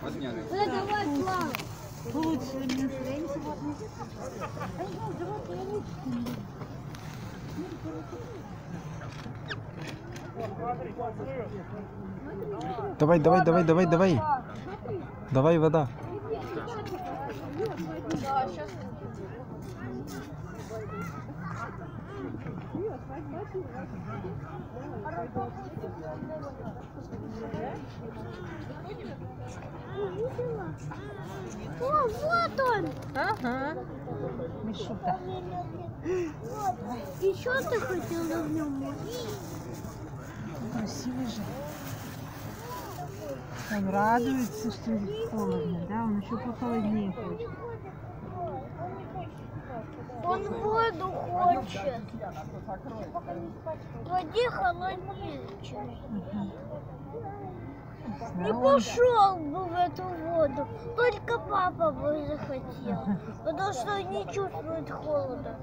Подняли. Давай, план. Лучше настроение. Давай, давай, давай, давай, давай. Давай, вода. О, вот он. Ага. Мишута. Еще ты хотела в нем? Красивый же. Он радуется, что холодно, да? Он еще похолоднее хочет. Он воду хочет. Води холоднее. Не пошел бы в эту воду, только папа бы захотел, потому что он не чувствует холода.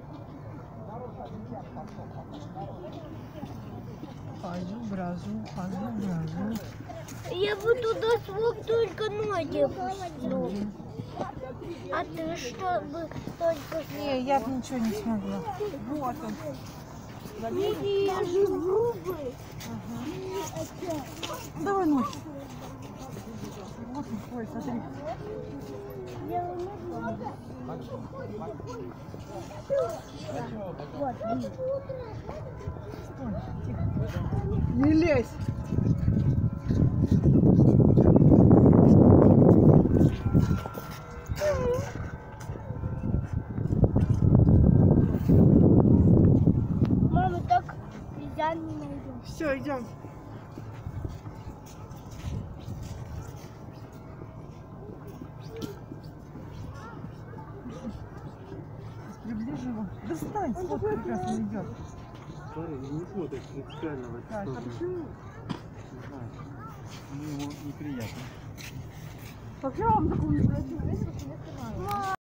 Хожу, брожу, хожу, брожу. Я бы туда смог только ноги опустил. А ты что бы только... Не, я бы ничего не смогла. Вот он. Не вижу губы. Давай ноги. Вот он, ой, смотри. Стой, тихо. Не лезь. Мама, так нельзя не найдем. Все, идем. Приближи его. Достань, сколько прекрасно идет. Смотри, не смотрит принципиально в эту Так, а сторону. почему? Не знаю. Ему неприятно. Вообще вам такую не просил, видишь, что не снимаю.